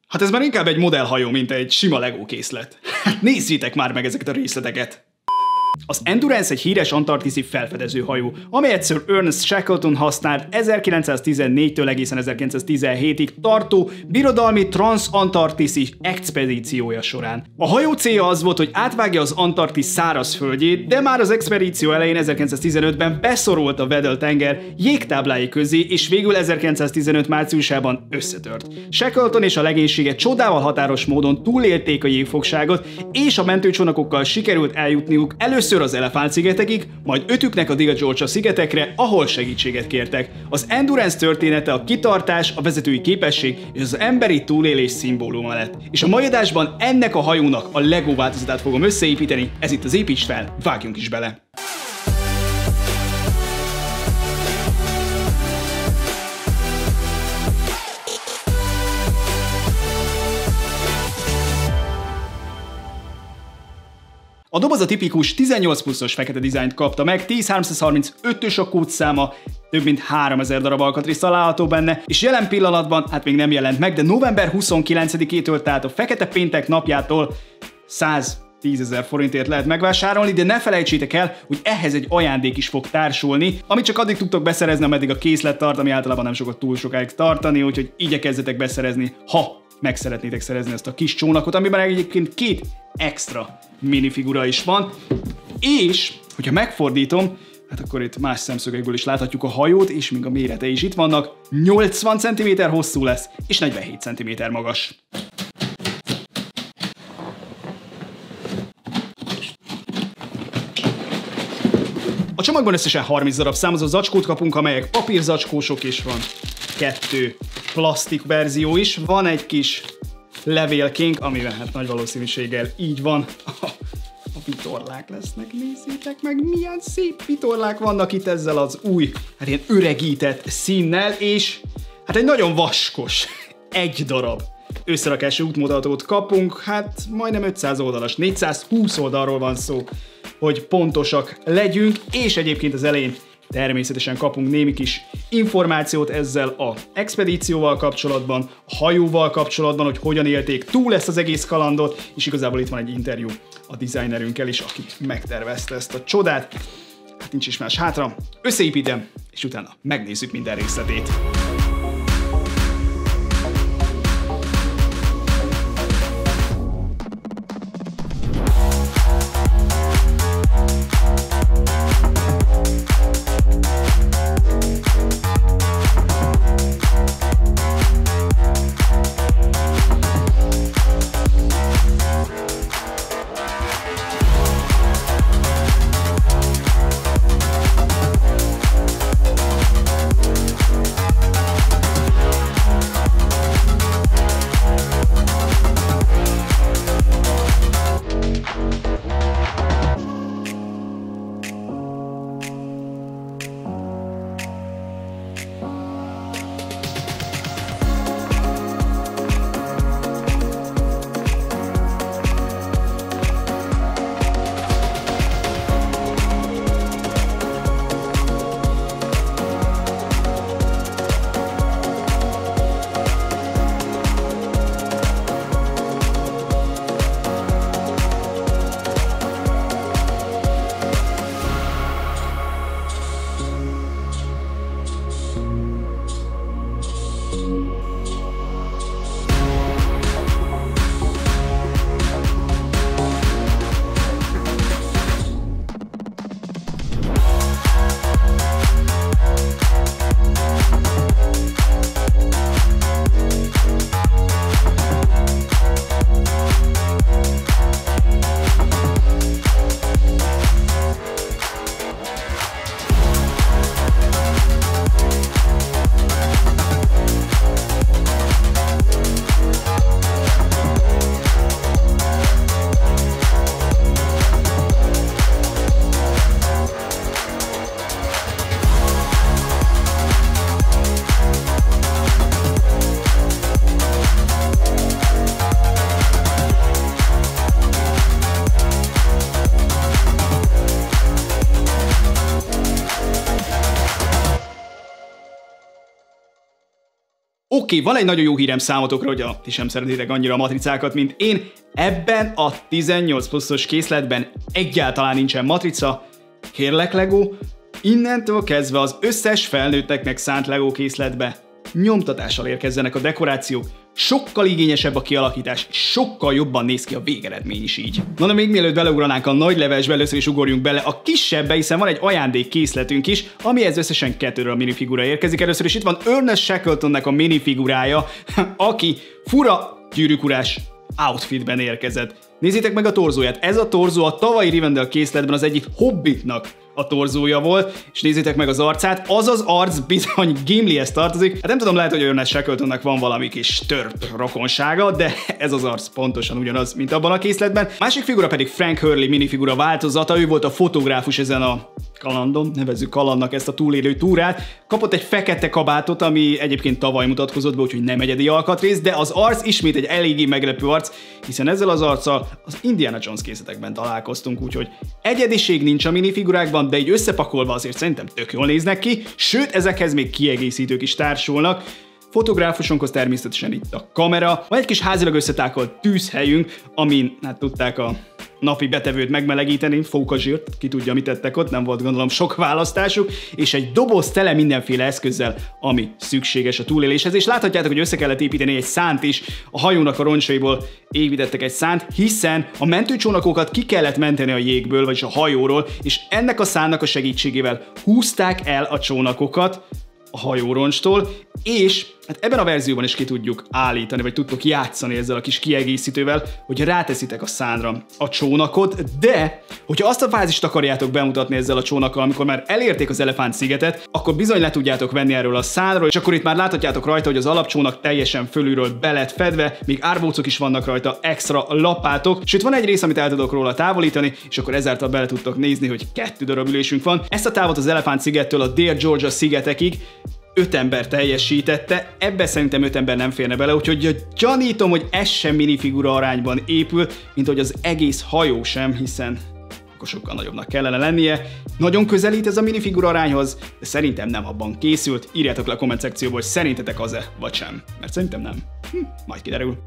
Hát ez már inkább egy modellhajó, mint egy sima Lego készlet. Hát nézzétek már meg ezeket a részleteket! Az Endurance egy híres antarktiszi felfedező hajó, amelyet Sir Ernest Shackleton használt 1914-től egészen 1917-ig tartó birodalmi transzantarktiszi expedíciója során. A hajó célja az volt, hogy átvágja az Antarktisz szárazföldjét, de már az expedíció elején 1915-ben beszorult a Weddell-tenger jégtáblái közé, és végül 1915 márciusában összetört. Shackleton és a legénysége csodával határos módon túlélték a jégfogságot, és a mentőcsónakokkal sikerült eljutniuk először az Elefánt-szigetekig, majd ötüknek a Dika-Georgia-szigetekre, ahol segítséget kértek. Az Endurance története a kitartás, a vezetői képesség és az emberi túlélés szimbóluma lett. És a mai adásban ennek a hajónak a Lego változatát fogom összeépíteni, ez itt az Építs fel, vágjunk is bele! A doboz a tipikus 18 pluszos fekete dizájnt kapta meg, 10335-ös a kódszáma, több mint 3000 darab alkatrész található benne, és jelen pillanatban, hát még nem jelent meg, de november 29-től, tehát a Fekete Péntek napjától 110 000 forintért lehet megvásárolni, de ne felejtsétek el, hogy ehhez egy ajándék is fog társulni, amit csak addig tudtok beszerezni, ameddig a készlet tart, ami általában nem sokat túl sokáig tartani, úgyhogy igyekezzetek beszerezni, ha meg szeretnétek szerezni ezt a kis csónakot, amiben egyébként 2 extra minifigura is van, és hogyha megfordítom, hát akkor itt más szemszögekből is láthatjuk a hajót, és még a mérete is itt vannak, 80 cm hosszú lesz, és 47 cm magas. A csomagban összesen 30 darab számozó zacskót kapunk, amelyek papírzacskósok, és van 2 plastik verzió is, van egy kis levélkénk, amiben hát nagy valószínűséggel így van. A vitorlák lesznek, nézzétek meg, milyen szép vitorlák vannak itt ezzel az új, hát ilyen öregített színnel, és hát egy nagyon vaskos, 1 darab összerakási útmutatót kapunk, hát majdnem 500 oldalas, 420 oldalról van szó, hogy pontosak legyünk, és egyébként az elején természetesen kapunk némi kis információt ezzel az expedícióval kapcsolatban, a hajóval kapcsolatban, hogy hogyan élték túl ezt az egész kalandot, és igazából itt van egy interjú a designerünkkel is, aki megtervezte ezt a csodát. Hát nincs is más hátra, összeépítem, és utána megnézzük minden részletét. Oké, van egy nagyon jó hírem számotokra, hogy ti sem szeretitek annyira a matricákat, mint én. Ebben a 18 pluszos készletben egyáltalán nincsen matrica. Kérlek, Lego, innentől kezdve az összes felnőtteknek szánt Lego készletbe nyomtatással érkezzenek a dekorációk, sokkal igényesebb a kialakítás, sokkal jobban néz ki a végeredmény is így. Na de még mielőtt beleugranánk a nagy levesbe, először is ugorjunk bele a kisebbbe, hiszen van egy ajándék készletünk is, amihez összesen 2 minifigura érkezik. Először is itt van Ernest Shackletonnak a minifigurája, aki fura gyűrűkurás outfitben érkezett. Nézzétek meg a torzóját, ez a torzó a tavalyi Rivendell készletben az egyik Hobbitnak a torzója volt, és nézzétek meg az arcát, az az arc bizony Gimlihez tartozik. Hát nem tudom, lehet, hogy Ernest Shackletonnak van valami kis törp rokonsága, de ez az arc pontosan ugyanaz, mint abban a készletben. Másik figura pedig Frank Hurley minifigura változata, ő volt a fotográfus ezen a kalandon, nevezzük kalandnak ezt a túlélő túrát. Kapott egy fekete kabátot, ami egyébként tavaly mutatkozott be, úgyhogy nem egyedi alkatrész, de az arc ismét egy eléggé meglepő arc, hiszen ezzel az arccal az Indiana Jones készletekben találkoztunk, úgyhogy egyediség nincs a minifigurákban, de így összepakolva azért szerintem tök jól néznek ki, sőt ezekhez még kiegészítők is társulnak. Fotográfusunkhoz természetesen itt a kamera, vagy egy kis házilag összetákolt tűzhelyünk, amin hát tudták a napi betevőt megmelegíteni, fókazsírt, ki tudja mit tettek ott, nem volt gondolom sok választásuk, és egy doboz tele mindenféle eszközzel, ami szükséges a túléléshez, és láthatjátok, hogy össze kellett építeni egy szánt is, a hajónak a roncsaiból építettek egy szánt, hiszen a mentőcsónakokat ki kellett menteni a jégből, vagyis a hajóról, és ennek a szánnak a segítségével húzták el a csónakokat a hajóroncstól, és hát ebben a verzióban is ki tudjuk állítani, vagy tudtok játszani ezzel a kis kiegészítővel, hogy ráteszitek a szánra a csónakot, de hogyha azt a fázist akarjátok bemutatni ezzel a csónakkal, amikor már elérték az Elefánt-szigetet, akkor bizony le tudjátok venni erről a szánról, és akkor itt már láthatjátok rajta, hogy az alapcsónak teljesen fölülről be lett fedve, még árbócok is vannak rajta, extra lapátok, sőt van egy rész, amit el tudok róla távolítani, és akkor ezáltal bele tudtok nézni, hogy 2 darab ülésünk van. Ezt a távot az Elefánt-szigettől a Dél-Georgia szigetekig 5 ember teljesítette, ebbe szerintem 5 ember nem férne bele, úgyhogy gyanítom, hogy ez sem minifigura arányban épül, mint hogy az egész hajó sem, hiszen akkor sokkal nagyobbnak kellene lennie. Nagyon közelít ez a minifigura arányhoz, de szerintem nem abban készült. Írjátok le a komment szekcióba, hogy szerintetek az-e, vagy sem. Mert szerintem nem. Majd kiderül.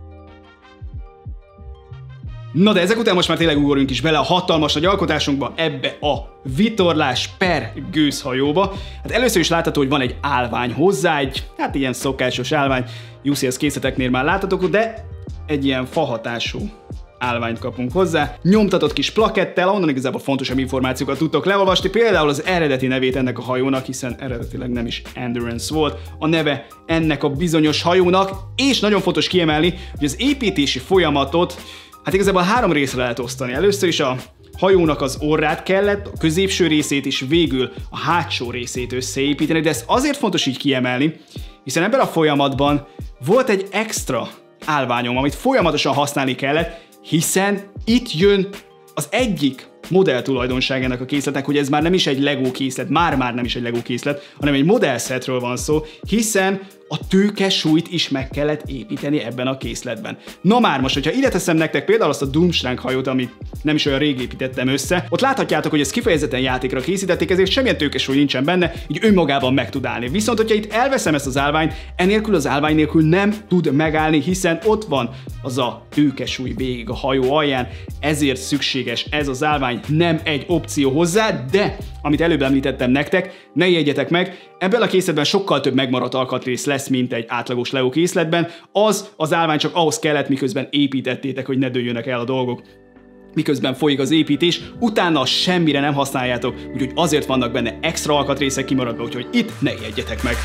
Na de ezek után most már tényleg ugorjunk is bele a hatalmas nagy alkotásunkba, ebbe a vitorlás per gőzhajóba. Hát először is látható, hogy van egy állvány hozzá, egy hát ilyen szokásos állvány, UCS készleteknél már láthatok, de egy ilyen fahatású állványt kapunk hozzá. Nyomtatott kis plakettel, onnan igazából fontosabb információkat tudtok leolvasni, például az eredeti nevét ennek a hajónak, hiszen eredetileg nem is Endurance volt a neve ennek a bizonyos hajónak, és nagyon fontos kiemelni, hogy az építési folyamatot hát igazából 3 részre lehet osztani. Először is a hajónak az orrát kellett, a középső részét és végül a hátsó részét összeépíteni, de ezt azért fontos így kiemelni, hiszen ebben a folyamatban volt egy extra állványom, amit folyamatosan használni kellett, hiszen itt jön az egyik modell tulajdonságának a készletnek, hogy ez már nem is egy Lego készlet, már nem is egy Lego készlet, hanem egy modellszetről van szó, hiszen a tőkesúlyt is meg kellett építeni ebben a készletben. Na már most, hogyha ide teszem nektek például azt a Doomstrang hajót, amit nem is olyan rég építettem össze, ott láthatjátok, hogy ezt kifejezetten játékra készítették, ezért semmilyen tőkesúly nincsen benne, így önmagában meg tud állni. Viszont, hogyha itt elveszem ezt az állványt, enélkül az állvány nélkül nem tud megállni, hiszen ott van az a tőkesúly végig a hajó alján, ezért szükséges ez az állvány, nem egy opció hozzá, de amit előbb említettem nektek, ne ijedjetek meg, ebben a készletben sokkal több megmaradt alkatrész lesz, mint egy átlagos Lego készletben. Az állvány csak ahhoz kellett, miközben építettétek, hogy ne dőljönek el a dolgok, miközben folyik az építés, utána semmire nem használjátok, úgyhogy azért vannak benne extra alkatrészek kimaradva, úgyhogy itt ne ijedjetek meg.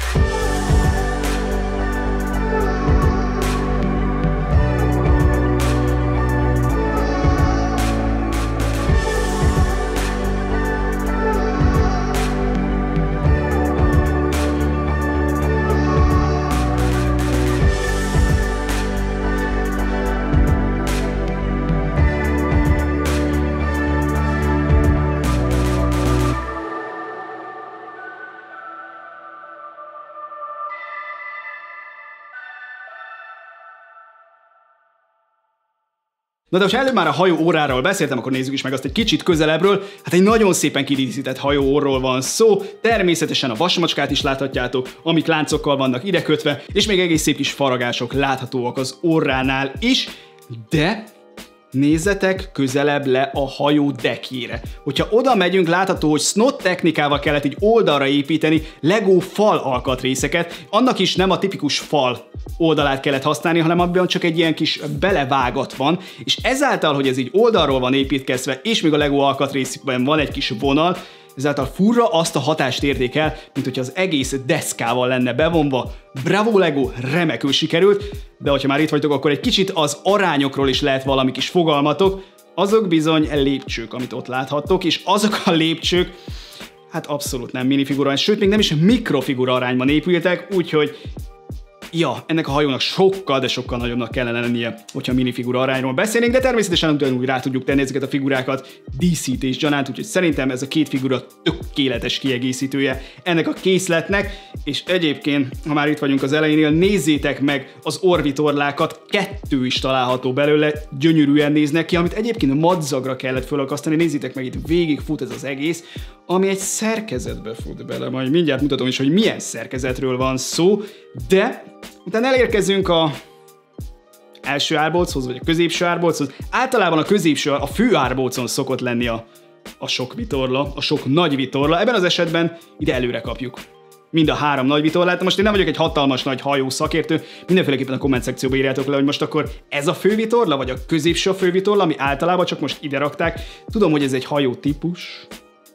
Na de ha előbb már a hajó orráról beszéltem, akkor nézzük is meg azt egy kicsit közelebbről. Hát egy nagyon szépen kidíszített hajó orról van szó, természetesen a vasmacskát is láthatjátok, amik láncokkal vannak ide kötve, és még egész szép kis faragások láthatóak az orránál is, de nézzetek közelebb le a hajó deckjére. Hogyha oda megyünk, látható, hogy SNOT technikával kellett így oldalra építeni Lego fal alkatrészeket. Annak is nem a tipikus fal oldalát kellett használni, hanem abban csak egy ilyen kis belevágat van, és ezáltal, hogy ez így oldalról van építkezve, és még a Lego alkatrészben van egy kis vonal, ezáltal furra azt a hatást érték el, mint hogyha az egész deszkával lenne bevonva. Bravo Lego, remekül sikerült, de hogyha már itt vagytok, akkor egy kicsit az arányokról is lehet valami kis fogalmatok. Azok bizony lépcsők, amit ott láthattok, és azok a lépcsők, hát abszolút nem minifigura, sőt még nem is mikrofigura arányban épültek, úgyhogy ja, ennek a hajónak sokkal, de sokkal nagyobbnak kellene lennie, hogyha minifigura arányról beszélnénk, de természetesen ugyanúgy rá tudjuk tenni ezeket a figurákat díszítés gyanánt, úgyhogy szerintem ez a két figura tökéletes kiegészítője ennek a készletnek, és egyébként, ha már itt vagyunk az elejénél, nézzétek meg az orvitorlákat, 2 is található belőle, gyönyörűen néznek ki, amit egyébként madzagra kellett fölakasztani, nézzétek meg, itt végig fut ez az egész, ami egy szerkezetbe fut bele, majd mindjárt mutatom is, hogy milyen szerkezetről van szó, de utána elérkezünk a első árbochoz, vagy a középső árbochoz. Általában a középső, a fő árbocon szokott lenni a sok vitorla, a sok nagy vitorla. Ebben az esetben ide előre kapjuk mind a 3 nagy vitorlát. Most én nem vagyok egy hatalmas nagy hajó szakértő, mindenféleképpen a komment szekcióba írjátok le, hogy most akkor ez a fő vitorla, vagy a középső a fő vitorla, ami általában csak most ide rakták. Tudom, hogy ez egy hajó típus,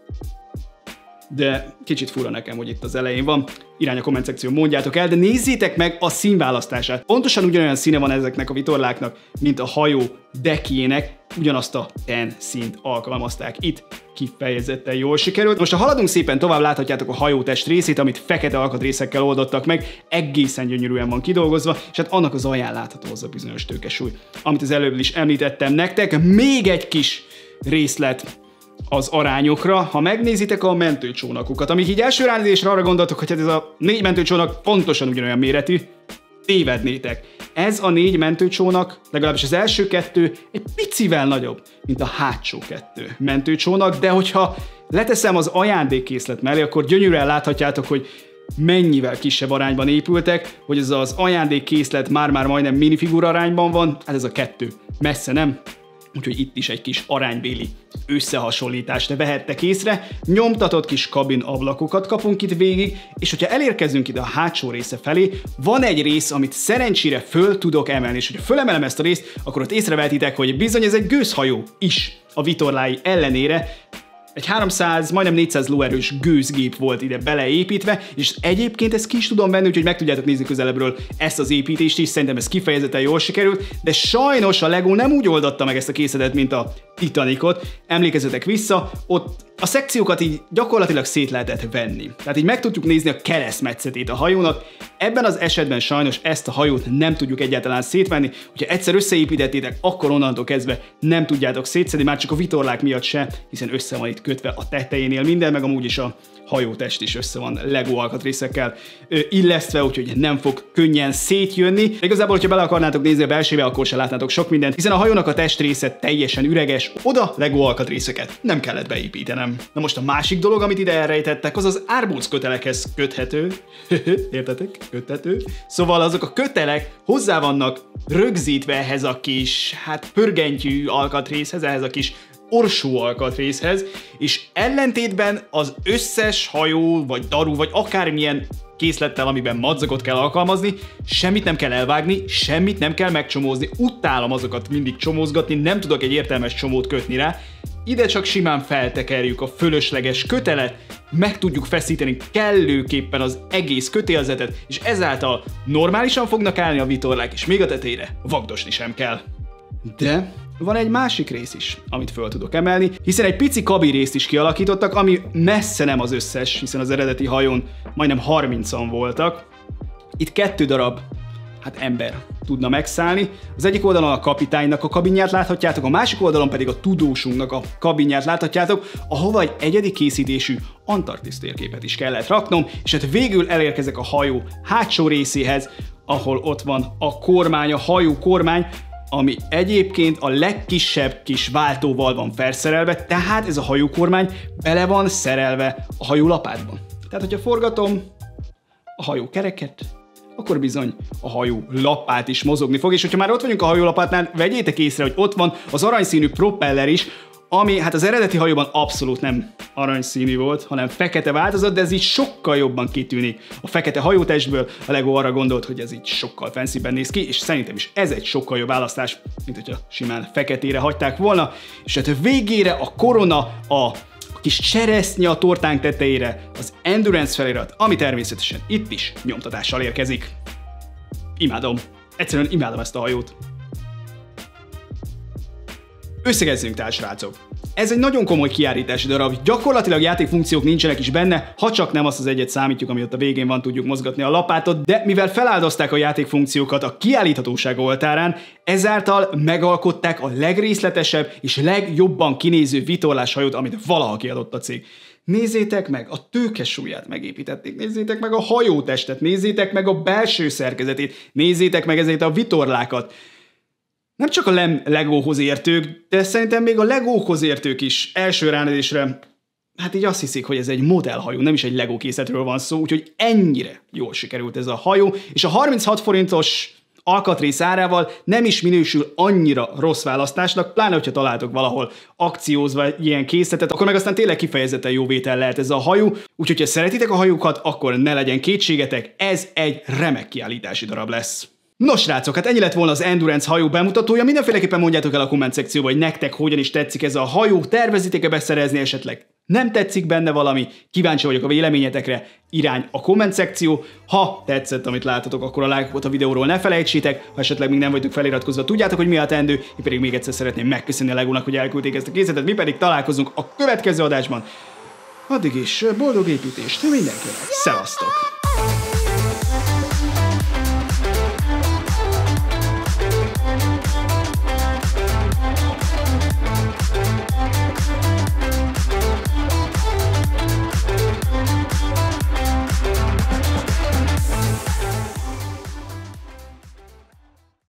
de kicsit fura nekem, hogy itt az elején van. Irány a komment szekció, mondjátok el, de nézzétek meg a színválasztását. Pontosan ugyanolyan színe van ezeknek a vitorláknak, mint a hajó deckjének, ugyanazt a ten színt alkalmazták itt. Kifejezetten jól sikerült. Most ha haladunk szépen tovább, láthatjátok a hajótest részét, amit fekete alkatrészekkel oldottak meg, egészen gyönyörűen van kidolgozva, és hát annak az alján látható az a bizonyos tőkesúly, amit az előbb is említettem nektek. Még egy kis részlet az arányokra, ha megnézitek a mentőcsónakokat, amik így első ránézésre arra gondoltok, hogy hát ez a 4 mentőcsónak pontosan ugyanolyan méretű, tévednétek. Ez a 4 mentőcsónak, legalábbis az első 2 egy picivel nagyobb, mint a hátsó 2 mentőcsónak, de hogyha leteszem az ajándékkészlet mellé, akkor gyönyörűen láthatjátok, hogy mennyivel kisebb arányban épültek, hogy ez az ajándékkészlet már majdnem minifigura arányban van, hát ez a 2 messze nem. Úgyhogy itt is egy kis aránybéli összehasonlítást vehettek észre. Nyomtatott kis kabin ablakokat kapunk itt végig, és hogyha elérkezünk ide a hátsó része felé, van egy rész, amit szerencsére föl tudok emelni, és hogyha fölemelem ezt a részt, akkor ott észrevehetitek, hogy bizony ez egy gőzhajó is a vitorlái ellenére. Egy 300, majdnem 400 lóerős gőzgép volt ide beleépítve, és egyébként ezt ki is tudom venni, úgyhogy meg tudjátok nézni közelebbről ezt az építést is, szerintem ez kifejezetten jól sikerült, de sajnos a Lego nem úgy oldotta meg ezt a készletet, mint a Titanicot. Emlékezzetek vissza, ott a szekciókat így gyakorlatilag szét lehetett venni. Tehát így meg tudjuk nézni a keresztmetszetét a hajónak. Ebben az esetben sajnos ezt a hajót nem tudjuk egyáltalán szétvenni. Hogyha egyszer összeépítettétek, akkor onnantól kezdve nem tudjátok szétszedni, már csak a vitorlák miatt se, hiszen össze van itt kötve a tetejénél minden, meg amúgy is a hajótest is össze van Lego alkatrészekkel illesztve, úgyhogy nem fog könnyen szétjönni. Igazából, hogyha bele akarnátok nézni a belsébe, akkor se látnátok sok mindent, hiszen a hajónak a testrésze teljesen üreges, oda Lego alkatrészeket nem kellett beépítenem. Na most a másik dolog, amit ide elrejtettek, az az árbóc kötelekhez köthető. Értetek? Köthető. Szóval azok a kötelek hozzá vannak rögzítve ehhez a kis, hát pörgentyű alkatrészhez, ehhez a kis orsó alkatrészhez, és ellentétben az összes hajó, vagy daru, vagy akármilyen készlettel, amiben madzagot kell alkalmazni, semmit nem kell elvágni, semmit nem kell megcsomózni. Utálom azokat mindig csomózgatni, nem tudok egy értelmes csomót kötni rá. Ide csak simán feltekerjük a fölösleges kötelet, meg tudjuk feszíteni kellőképpen az egész kötélzetet, és ezáltal normálisan fognak állni a vitorlák, és még a tetejére vagdosni sem kell. De van egy másik rész is, amit föl tudok emelni, hiszen egy pici kabin részt is kialakítottak, ami messze nem az összes, hiszen az eredeti hajón majdnem 30-an voltak. Itt 2 darab, hát ember tudna megszállni. Az egyik oldalon a kapitánynak a kabinját láthatjátok, a másik oldalon pedig a tudósunknak a kabinját láthatjátok, ahova egy egyedi készítésű Antarktisz térképet is kellett raknom, és hát végül elérkezek a hajó hátsó részéhez, ahol ott van a kormány, a hajó kormány. ami egyébként a legkisebb kis váltóval van felszerelve, tehát ez a hajókormány bele van szerelve a hajólapátban. Tehát, hogyha forgatom a hajókereket, akkor bizony a hajó lapát is mozogni fog, és hogyha már ott vagyunk a hajólapátnál, vegyétek észre, hogy ott van az aranyszínű propeller is, ami hát az eredeti hajóban abszolút nem aranyszínű volt, hanem fekete változat, de ez így sokkal jobban kitűnik a fekete hajótestből. A Lego arra gondolt, hogy ez így sokkal fancyben néz ki, és szerintem is ez egy sokkal jobb választás, mint hogyha simán feketére hagyták volna. És hát végére a korona, a kis cseresznye a tortánk tetejére, az Endurance felirat, ami természetesen itt is nyomtatással érkezik. Imádom. Egyszerűen imádom ezt a hajót. Összegezzünk tehát, srácok! Ez egy nagyon komoly kiállítási darab, gyakorlatilag játékfunkciók nincsenek is benne, ha csak nem azt az egyet számítjuk, ami ott a végén van, tudjuk mozgatni a lapátot, de mivel feláldozták a játékfunkciókat a kiállíthatóság oltárán, ezáltal megalkották a legrészletesebb és legjobban kinéző vitorláshajót, amit valaha kiadott a cég. Nézzétek meg, a tőkesúlyát megépítették, nézzétek meg a hajótestet, nézzétek meg a belső szerkezetét, nézzétek meg ezeket a vitorlákat. Nem csak a Legóhoz értők, de szerintem még a Legóhoz értők is első ránézésre, hát így azt hiszik, hogy ez egy modellhajó, nem is egy Lego készletről van szó, úgyhogy ennyire jól sikerült ez a hajó, és a 36 forintos alkatrész árával nem is minősül annyira rossz választásnak, pláne, hogyha találtok valahol akciózva ilyen készletet, akkor meg aztán tényleg kifejezetten jó vétel lehet ez a hajó, úgyhogy ha szeretitek a hajókat, akkor ne legyen kétségetek, ez egy remek kiállítási darab lesz. Nos, srácok, hát ennyi lett volna az Endurance hajó bemutatója, mindenféleképpen mondjátok el a komment szekcióba, hogy nektek hogyan is tetszik ez a hajó, tervezitek-e beszerezni esetleg? Nem tetszik benne valami? Kíváncsi vagyok a véleményetekre, irány a komment szekció. Ha tetszett, amit láttatok, akkor a lájkot a videóról ne felejtsétek, ha esetleg még nem vagytok feliratkozva, tudjátok, hogy mi a teendő, én pedig még egyszer szeretném megköszönni a Legónak, hogy elküldték ezt a készletet, mi pedig találkozunk a következő adásban. Addig is boldog építést mindenkinek, szevasztok!